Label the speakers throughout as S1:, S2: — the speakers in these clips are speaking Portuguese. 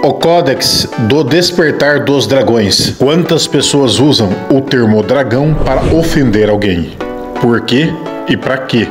S1: O Códex do Despertar dos Dragões. Quantas pessoas usam o termo dragão para ofender alguém? Por quê e para quê?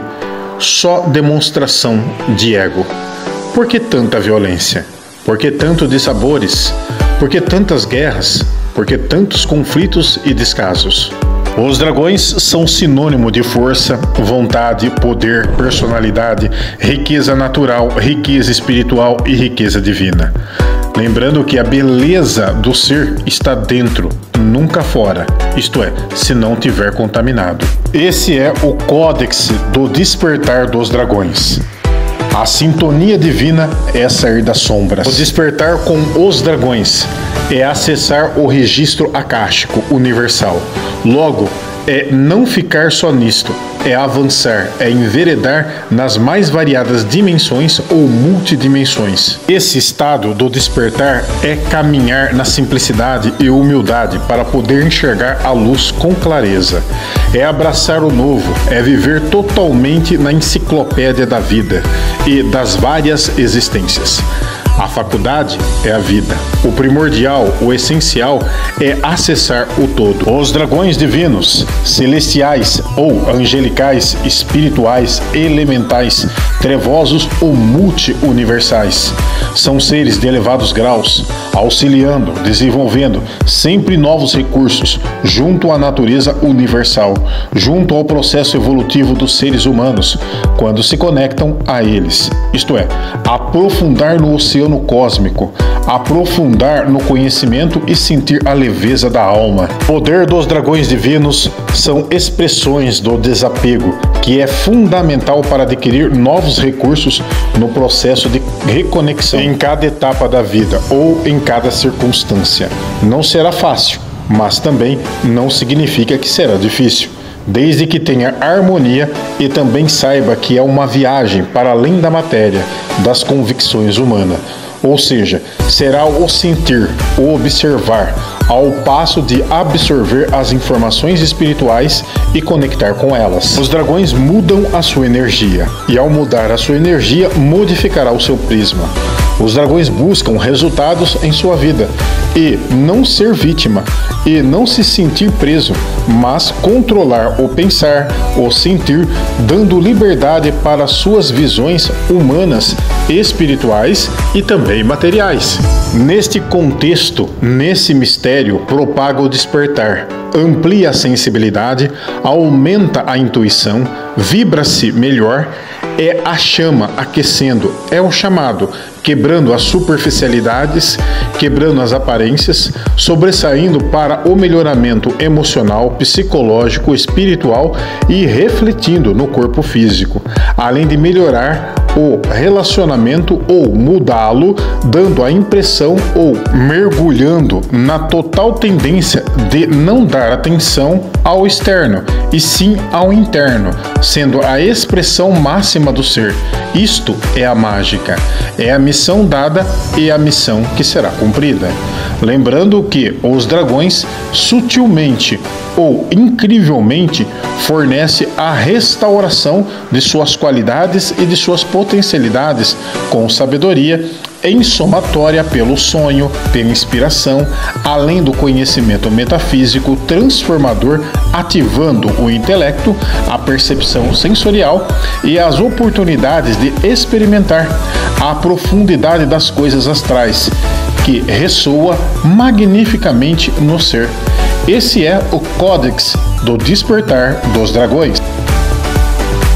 S1: Só demonstração de ego. Por que tanta violência? Por que tanto dissabores? Por que tantas guerras? Por que tantos conflitos e descasos? Os dragões são sinônimo de força, vontade, poder, personalidade, riqueza natural, riqueza espiritual e riqueza divina. Lembrando que a beleza do ser está dentro, nunca fora, isto é, se não tiver contaminado. Esse é o Códex do Despertar dos Dragões. A sintonia divina é sair das sombras. O despertar com os dragões é acessar o registro acástico universal. Logo, é não ficar só nisto, é avançar, é enveredar nas mais variadas dimensões ou multidimensões. Esse estado do despertar é caminhar na simplicidade e humildade para poder enxergar a luz com clareza. É abraçar o novo, é viver totalmente na enciclopédia da vida e das várias existências. A faculdade é a vida. O primordial, o essencial, é acessar o todo. Os dragões divinos, celestiais ou angelicais, espirituais, elementais, trevosos ou multi-universais, são seres de elevados graus, auxiliando, desenvolvendo sempre novos recursos junto à natureza universal, junto ao processo evolutivo dos seres humanos, quando se conectam a eles. Isto é, aprofundar no oceano cósmico, aprofundar no conhecimento e sentir a leveza da alma. O poder dos dragões divinos são expressões do desapego, que é fundamental para adquirir novos recursos no processo de reconexão em cada etapa da vida ou em cada circunstância. Não será fácil, mas também não significa que será difícil, desde que tenha harmonia e também saiba que é uma viagem para além da matéria, das convicções humanas. Ou seja, será o sentir, o observar, ao passo de absorver as informações espirituais e conectar com elas. Os dragões mudam a sua energia, e ao mudar a sua energia, modificará o seu prisma. Os dragões buscam resultados em sua vida, e não ser vítima, e não se sentir preso, mas controlar o pensar, o sentir, dando liberdade para suas visões humanas, espirituais e também materiais. Neste contexto, nesse mistério, propaga o despertar, amplia a sensibilidade, aumenta a intuição, vibra-se melhor, é a chama aquecendo, é o chamado, quebrando as superficialidades, quebrando as aparências, sobressaindo para o melhoramento emocional, psicológico, espiritual e refletindo no corpo físico, além de melhorar o relacionamento ou mudá-lo, dando a impressão ou mergulhando na total tendência de não dar atenção ao externo, e sim ao interno, sendo a expressão máxima do ser. Isto é a mágica, é a missão dada e a missão que será cumprida. Lembrando que os dragões sutilmente ou incrivelmente fornece a restauração de suas qualidades e de suas potencialidades com sabedoria em somatória pelo sonho, pela inspiração, além do conhecimento metafísico transformador, ativando o intelecto, a percepção sensorial e as oportunidades de experimentar a profundidade das coisas astrais, que ressoa magnificamente no ser. Esse é o Códex do Despertar dos Dragões.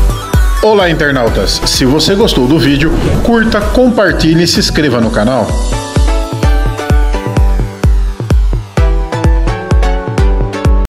S1: Olá, internautas! Se você gostou do vídeo, curta, compartilhe e se inscreva no canal.